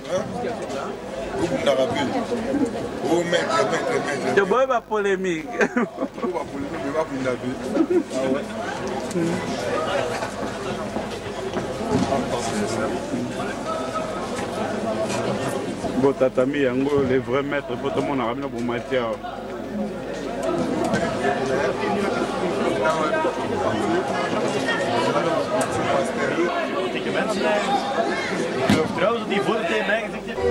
Oh maître. Tu vois ma polémique. Bon, tatami, yango, les vrais maîtres, pour tout le monde a ramené pour matière. Ik geloof trouwens dat die voor de tijd mij gezegd heeft.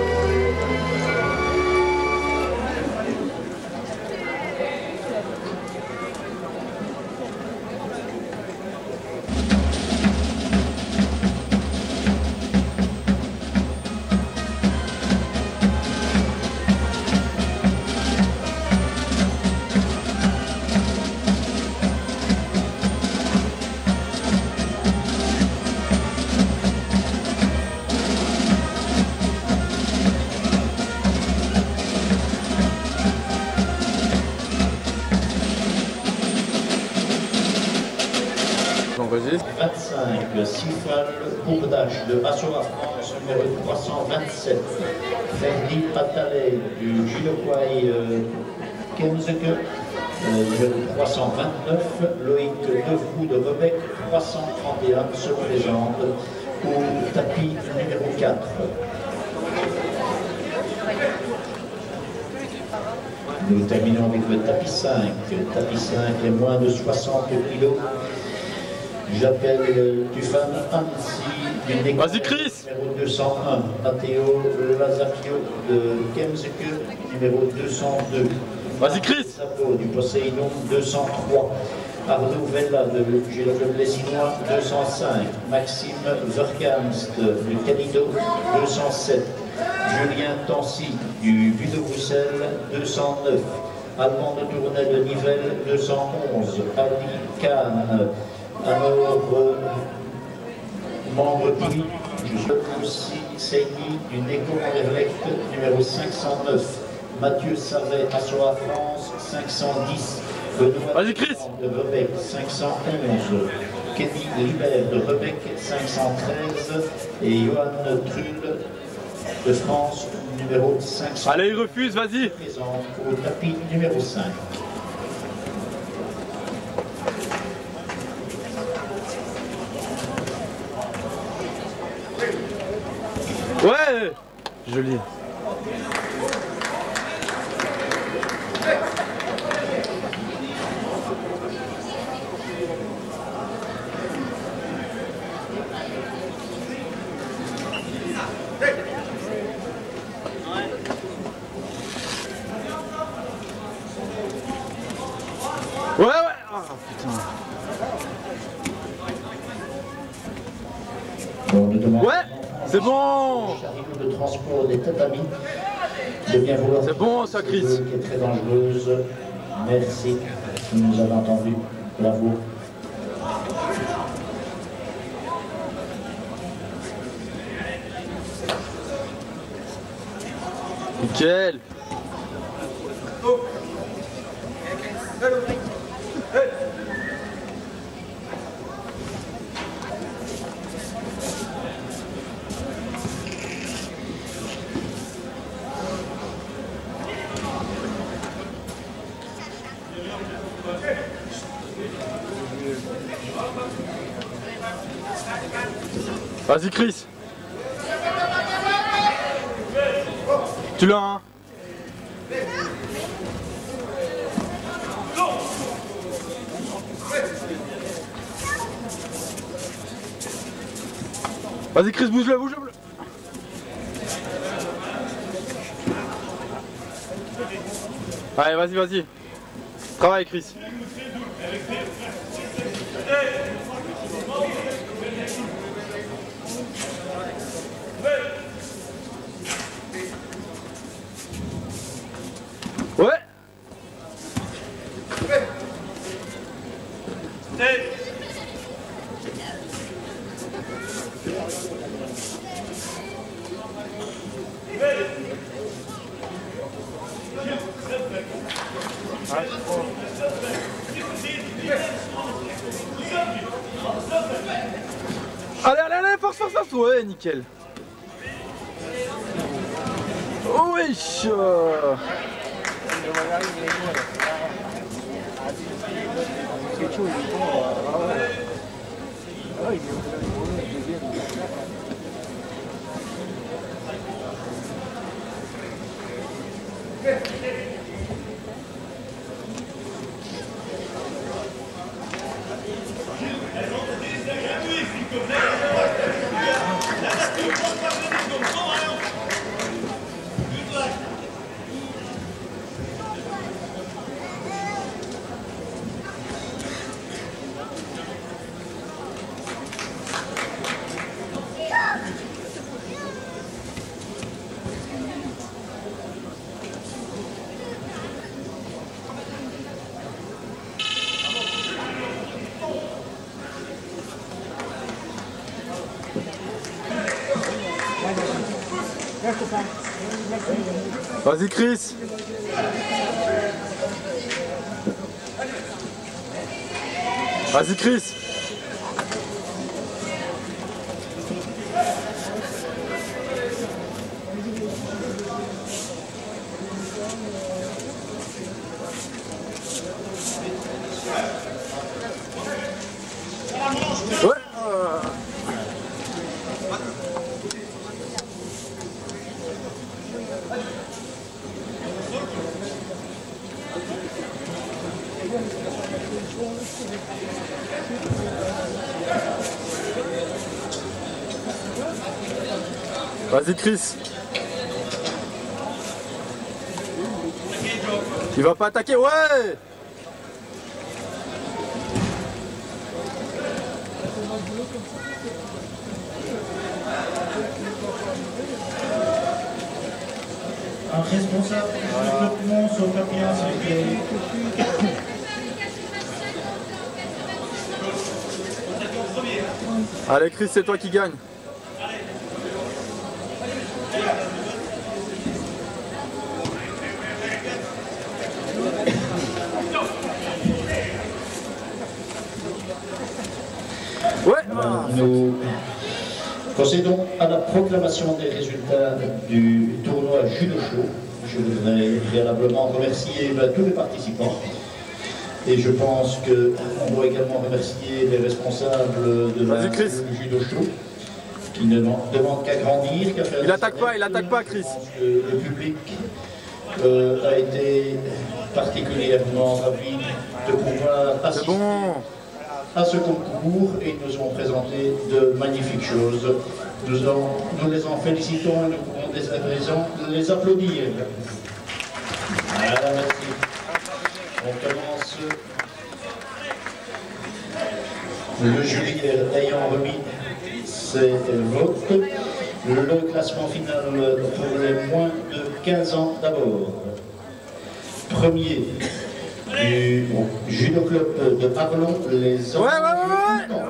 Enregistre. 25, Sifal Bourdache de Assoa France, numéro 327. Ferdi Patalé du Giloquai Kemzeke, numéro 329. Loïc Defou de Rebec, 331, se présente au tapis numéro 4. Nous terminons avec le tapis 5. Tapis 5 est moins de 60 kg. J'appelle Tufan Ansi du numéro 201, Matteo Lazapio de Kemzeke, numéro 202. Vas-y Chris. Du Poséidon 203. Arnaud Vella de Blessinois 205. Maxime Verkamst du Canido 207. Julien Tancy du Buis de Bruxelles 209. Allemand de Tournai de Nivelles 211. Ali Khan. Alors, membre puis, je aussi Seini du Néco Anderlecht numéro 509, Mathieu Savet, Assoa France 510, Benoît de Rebec 511, Kenny Libert de Rebec 513 et Johan Trull de France numéro 500. Allez, il refuse, vas-y. Présent au tapis numéro 5. Ouais, joli. Ouais, ouais. Oh putain. Ouais, c'est bon. De transport des tatamis, de bien vouloir. C'est bon ça, Chris. Qui est très dangereuse. Merci. Vous nous avez entendu. Bravo. Nickel. Vas-y Chris. Tu l'as hein. Vas-y Chris, bouge-le, bouge-le. Allez, vas-y, vas-y. Travaille Chris. Ouais. Allez, allez, allez, force, force, force. Ouais, nickel. Oh wesh. Vas-y Chris. Vas-y Chris. Ouais. Vas-y Chris. Il va pas attaquer, ouais. Un responsable du développement sur papier, s'il vous plaît. Allez Chris, c'est toi qui gagne. Ouais. Nous procédons à la proclamation des résultats du tournoi Judo Show. Je voudrais préalablement remercier tous les participants. Et je pense qu'on doit également remercier les responsables de la Judo Show, qui ne demandent qu'à grandir, qu'à faire... Il attaque pas Chris. Le public a été particulièrement ravi de pouvoir assister à ce concours et nous avons présenté de magnifiques choses. Nous les en félicitons et nous pouvons dès à présent les applaudir. Voilà, merci. On commence. Le jury ayant remis ses votes. Le classement final pour les moins de 15 ans d'abord. Premier du Judo Club de Arlon, les enfants. Ouais.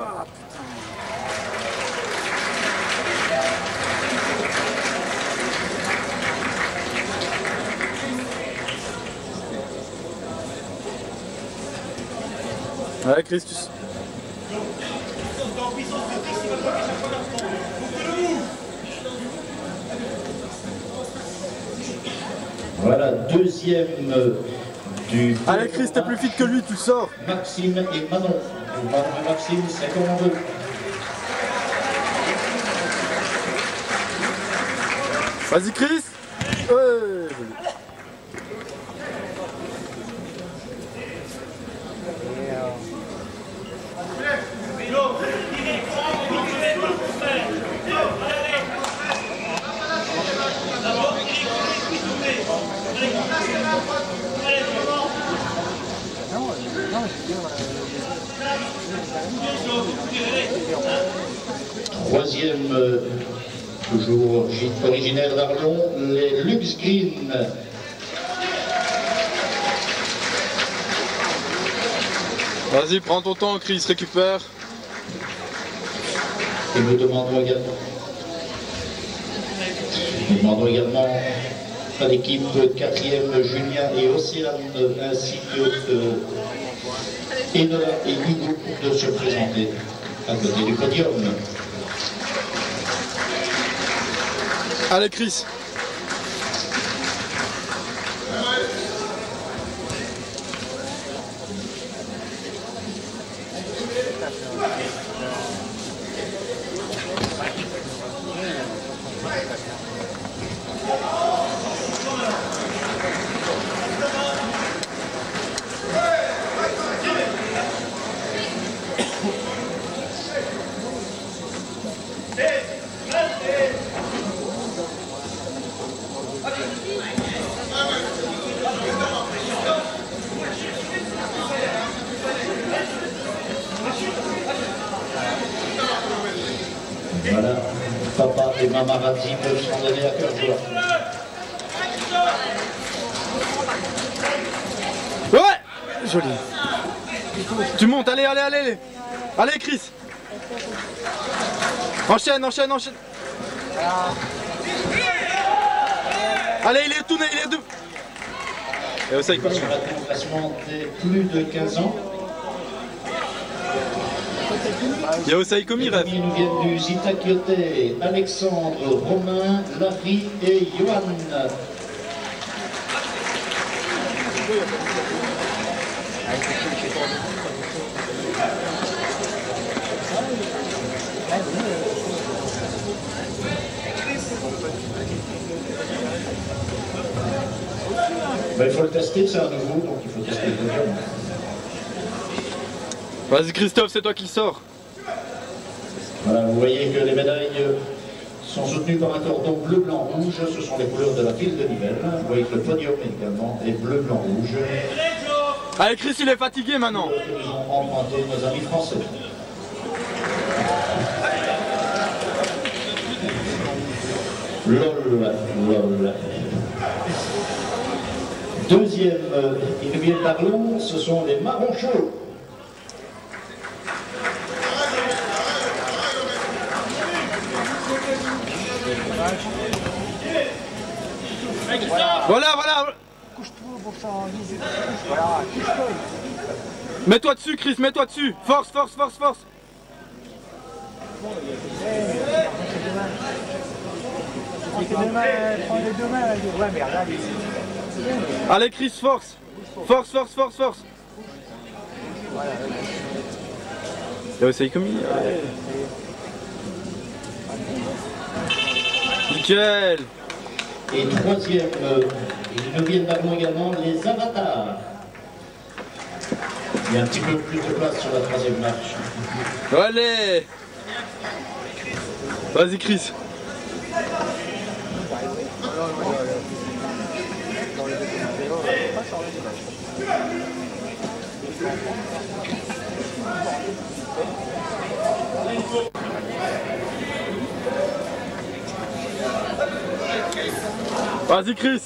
Ouais, Christus. Voilà, deuxième du... Allez Chris, t'es plus vite que lui, tu sors. Maxime et Manon. Maxime, c'est comme on veut. Vas-y Chris. Troisième, toujours originaire d'Arlon, les Lux Green. Vas-y, prends ton temps, Chris, récupère. Et nous demandons également à l'équipe 4e Julien et Océane ainsi que Enola et Hugo de se présenter à côté du podium. Allez Chris. Voilà, papa et maman Radzi peuvent s'en donner à cœur joie. Ouais, joli. Tu montes, allez, allez, allez. Allez, Chris. Enchaîne, enchaîne, enchaîne. Allez, il est tourné, il est deux. Et au Saïkomi. Sur le classement des plus de 15 ans. Il y a au Saïkomi, Les rêve. premiers nous viennent du Zitakioté, Alexandre, Romain, Larry et Johan. Ben, il faut le tester, c'est un nouveau, donc il faut tester le deuxième. Vas-y Christophe, c'est toi qui sors. Voilà, vous voyez que les médailles sont soutenues par un cordon bleu, blanc, rouge. Ce sont les couleurs de la ville de Nivelles. Vous voyez que le podium également est bleu, blanc, rouge. Allez Chris, il est fatigué maintenant. Que nous ont emprunté nos amis français. Lol. Deuxième, ils nous viennent d'Arlon, ce sont les marrons chauds. Voilà, voilà. Mets-toi dessus Chris, mets-toi dessus. Force, force, force, force. Allez Chris, force. Force, force, force, force. Là, c'est comme nickel. Et troisième, ils nous viennent d'Arlon également, les avatars. Il y a un petit peu plus de place sur la troisième marche. Allez. Vas-y Chris. Vas-y Chris.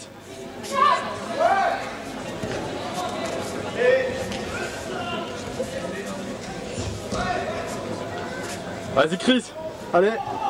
Vas-y Chris. Allez.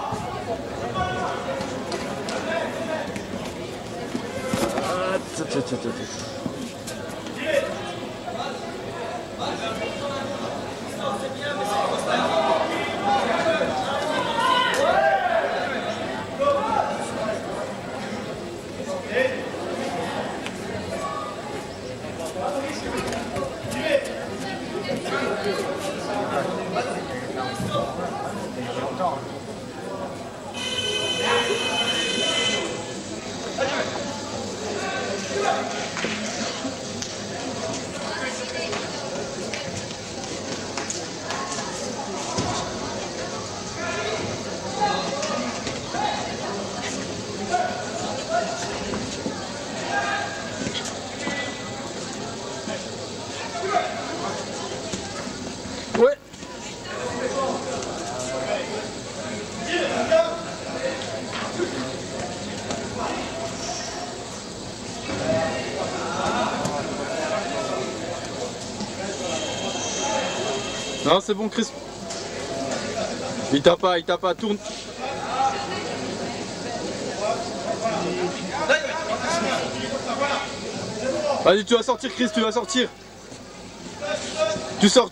Ouais. Non, c'est bon, Chris. Il t'a pas, tourne. Vas-y, tu vas sortir, Chris, tu vas sortir. Tu sors.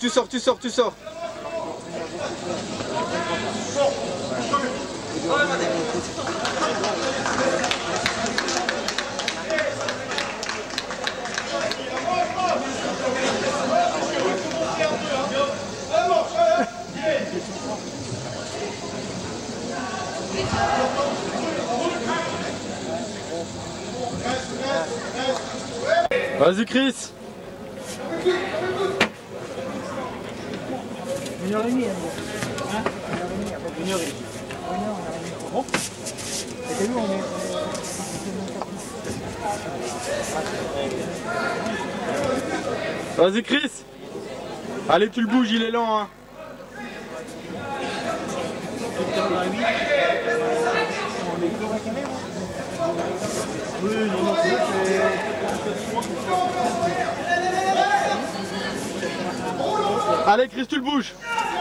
Vas-y Chris. 1h30. Hein? 1h30. Bon. Et nous, on est... Vas-y Chris. Allez, tu le bouges, il est lent hein. Allez Chris, tu le bouges.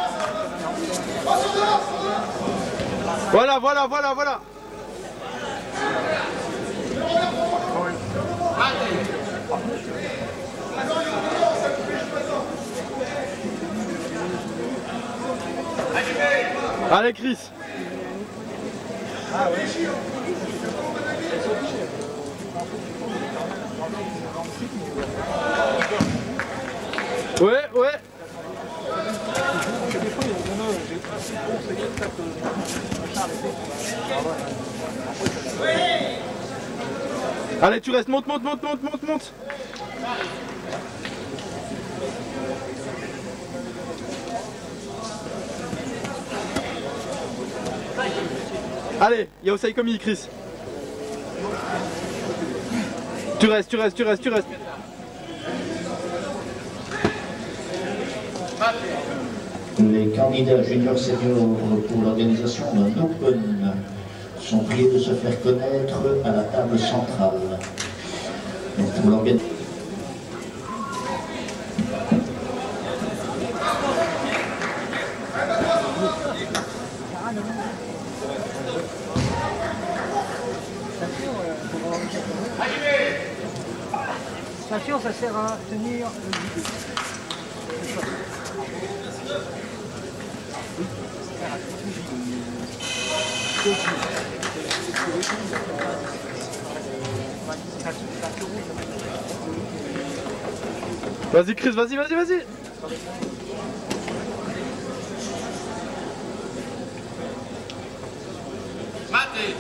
Voilà, voilà, voilà, voilà. Allez Chris. Ouais, ouais. Allez, tu restes, monte, monte, monte, monte, monte, monte. Allez, Yaosai Komi, Chris. Tu restes, tu restes, tu restes, tu restes. Les candidats juniors seniors pour l'organisation d'un Open sont priés de se faire connaître à la table centrale. Donc, pour l'organisation. Ceinture, ça sert à tenir le vide. Vas-y Chris, vas-y, vas-y, vas-y. Maté.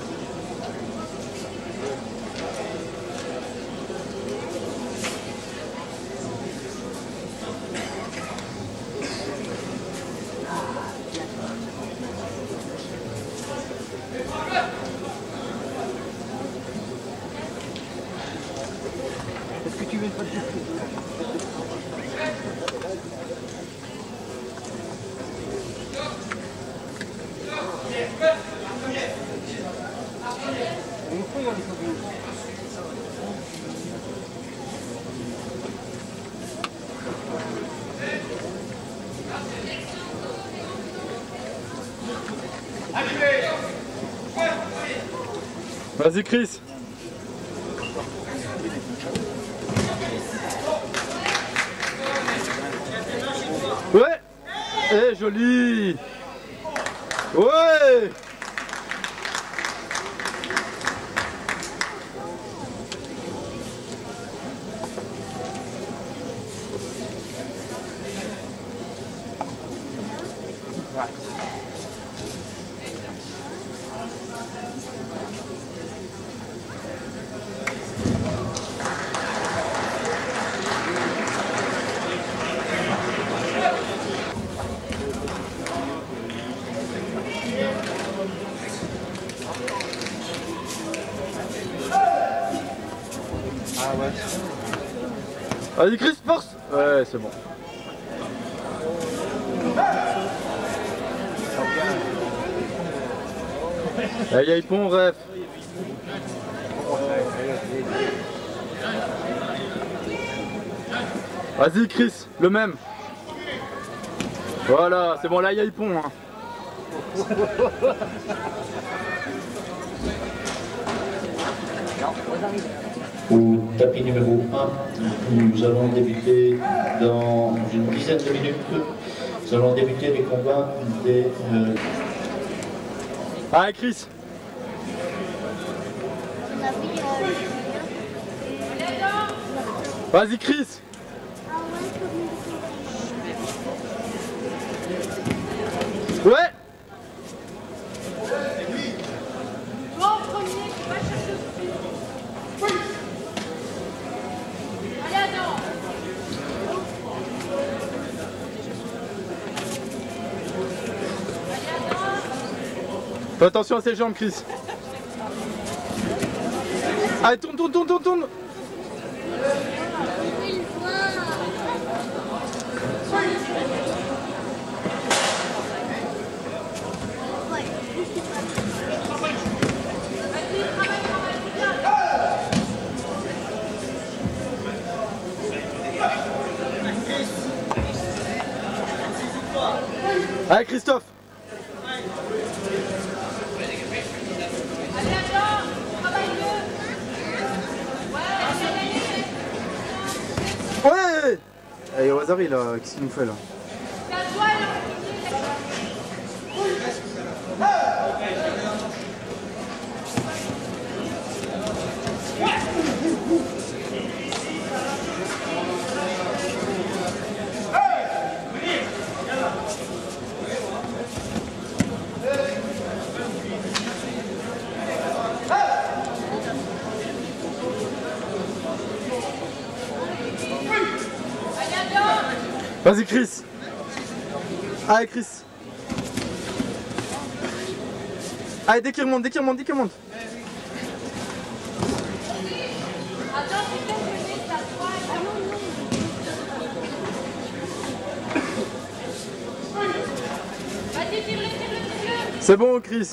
Est-ce que tu veux une fois de plus? Vas-y Chris. Ouais. Eh, joli. Ouais. Vas-y Chris, force. Ouais, c'est bon. Aïe aïe pont, ref. Vas-y Chris, le même. Voilà, c'est bon, là il y a le pont. Hein. Au tapis numéro 1, nous allons débuter dans une dizaine de minutes. Nous allons débuter les combats des... Allez Chris. Vas-y Chris. Ouais. Fais attention à ses jambes, Chris. Allez, tourne, tourne, tourne, tourne, tourne. Allez, Christophe. Ouais. Allez, au hasard, là, qu'est-ce qu'il nous fait là? Vas-y Chris. Allez Chris. Allez, dès qu'il remonte, dès qu'il remonte, dès qu'il remonte. C'est bon Chris.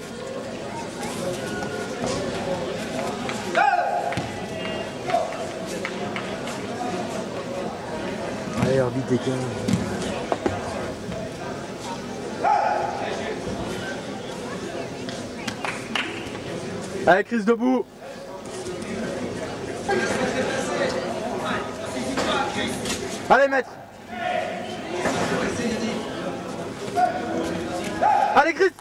Allez, arbitre des gars. Allez, Chris, debout. Allez, maître. Allez, Chris.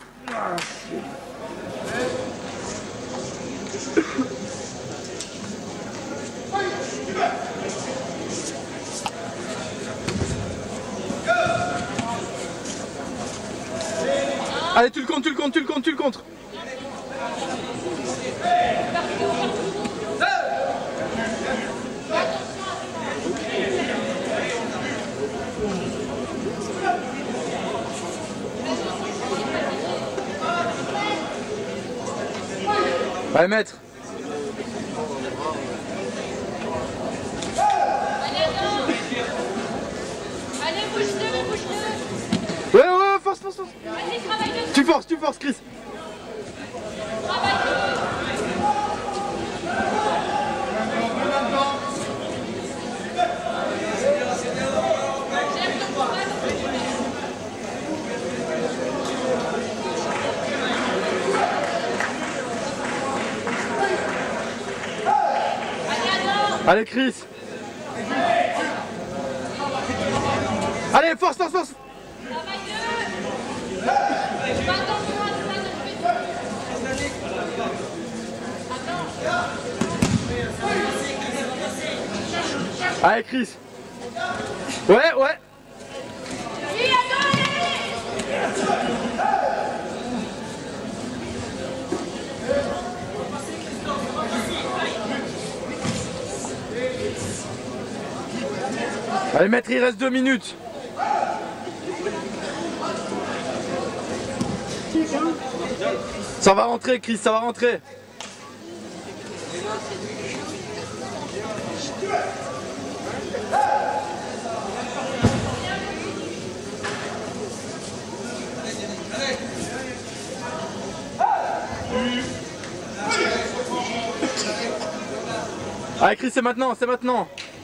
Allez, tu le comptes, tu le comptes, tu le comptes, tu le comptes. Allez, maître. Allez, bouge-le, bouge-le. Ouais, ouais, force, force, force. Tu forces, Chris. Allez, Chris. Allez, force, force, force. Allez, Chris. Ouais, ouais. Allez, maître, il reste 2 minutes. Ça va rentrer, Chris, ça va rentrer. Allez, Chris, c'est maintenant, c'est maintenant.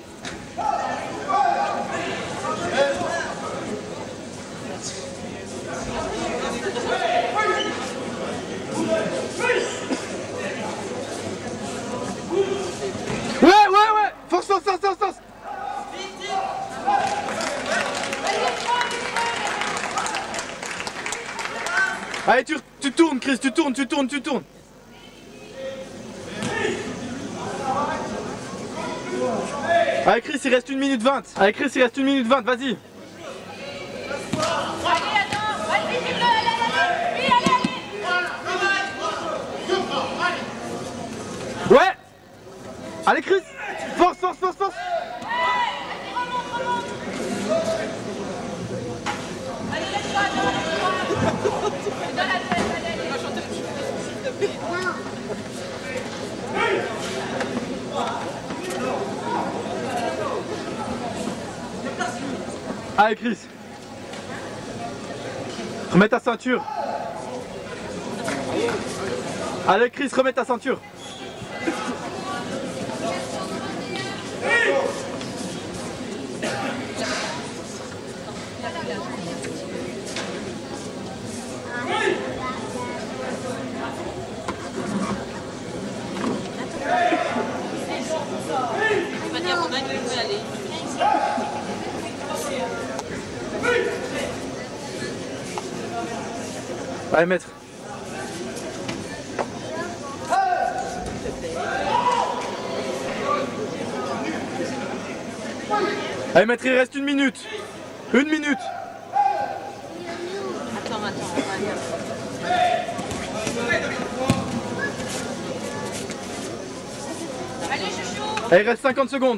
Ouais, ouais, ouais. Force, force, force, force, force. Allez, tu tournes, Chris, tu tournes, tu tournes, tu tournes. Allez, Chris, il reste 1 minute 20. Allez, Chris, il reste 1 minute 20, vas-y. Ouais. Allez, Chris. Force, force, force, force. Allez, laisse-toi, dans la tête, allez. Allez Chris. Remets ta ceinture. Allez Chris, remets ta ceinture. Il m'a dit à Romain qu'il pouvait aller. Allez maître. Allez maître, il reste 1 minute. 1 minute. Attends. Allez, chouchou. Allez, il reste 50 secondes.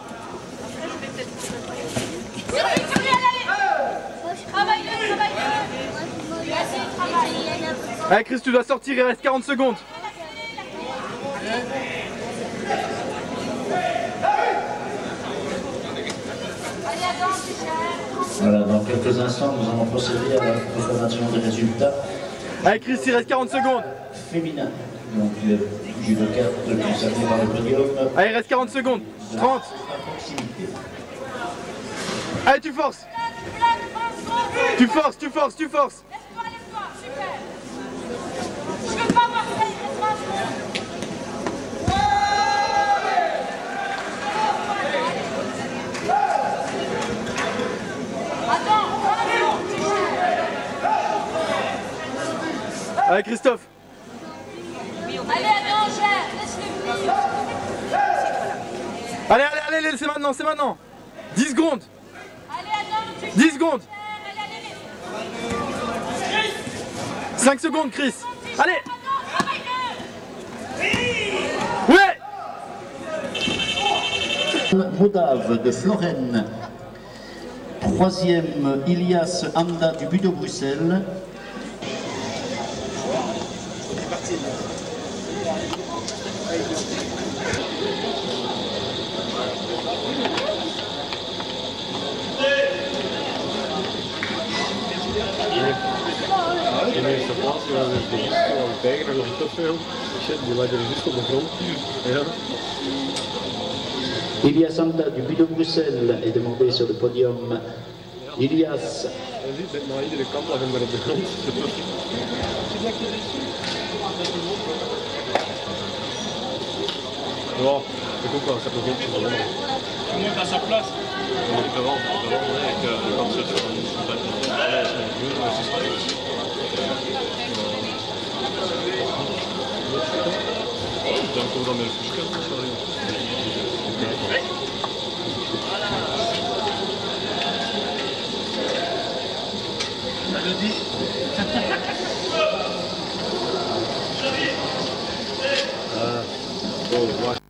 Allez. Travaille-le. Vas-y, travaille. Allez Chris, tu dois sortir, il reste 40 secondes. Voilà, dans quelques instants, nous allons procéder à la proclamation des résultats Allez Chris, il reste 40 secondes. féminins. Donc, judoka concerné par le podium. Allez, il reste 40 secondes. 30. Allez, tu forces. Tu forces. Laisse-toi, super. Je veux pas voir ça, il reste 20 secondes. Allez Christophe. Allez, Angèle, laisse-le venir. Allez, c'est maintenant. 10 secondes. Allez, 10 secondes. 5 secondes, Chris. Allez. Ouais. Modave de Florenne. 3e, Ilias Anda du Budo Bruxelles. In eerste plaats was het registro aan het tijger en nog te veel. Shit, die lag er juist op de grond. Ja. Ilias Anda du Budo Bruxelles est demandé sur le podium. Ilias. Je ziet dat naar iedere kant lag hem er op de grond. Ja, ik ook wel, ik heb nog eentje gewonnen. Tout le monde à sa place. Devant, avec le cancer sur dan komt dan met een verschil. Sorry. Oh, wacht.